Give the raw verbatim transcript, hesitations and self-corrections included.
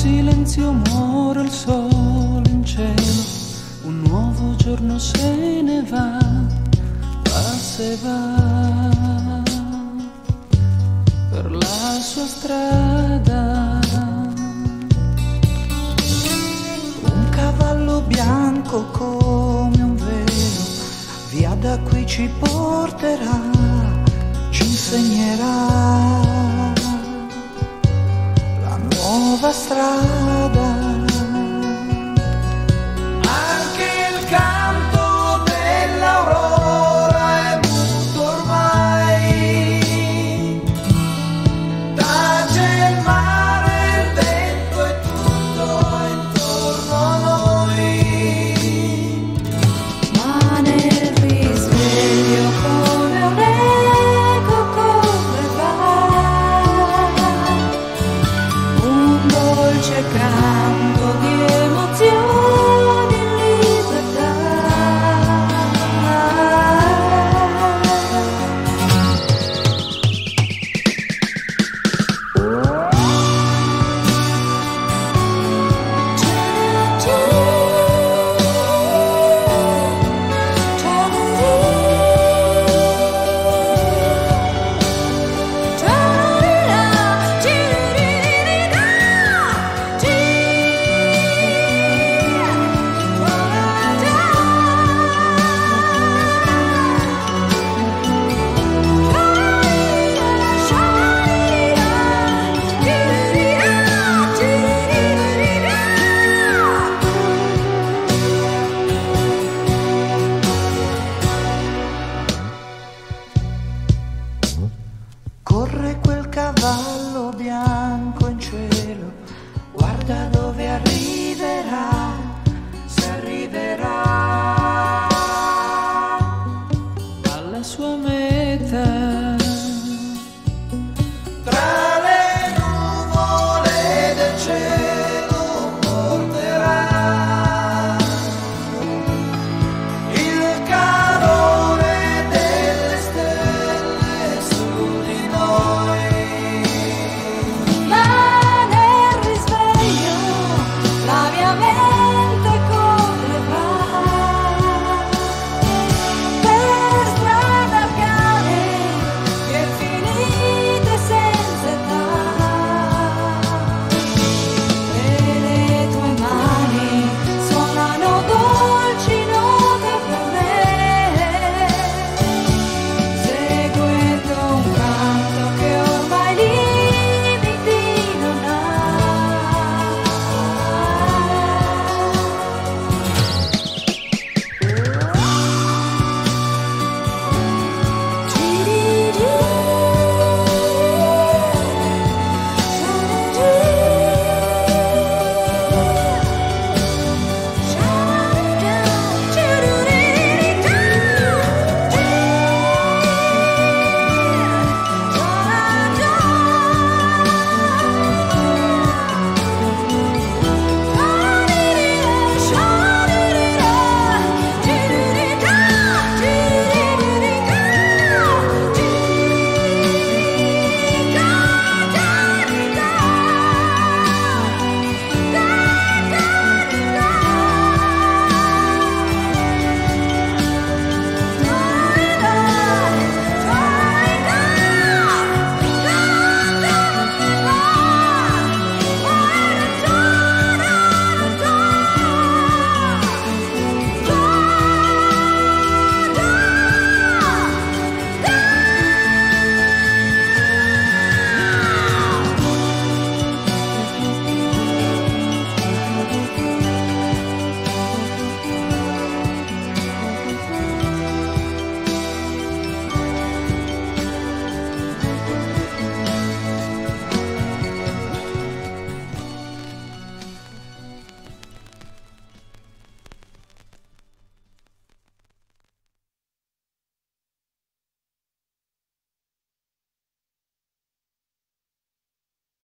silenzio muore il sole in cielo, un nuovo giorno se ne va, passa e va per la sua strada. Un cavallo bianco come un velo, via da qui ci porterà, ci insegnerà nuova strada. Anche il canto dell'aurora è muto ormai, tace il mare, il vento e tutto intorno a noi, ma nel risveglio come un eco come va dolce canto di emozioni in libertà. Corre quel cavallo bianco in cielo, guarda dove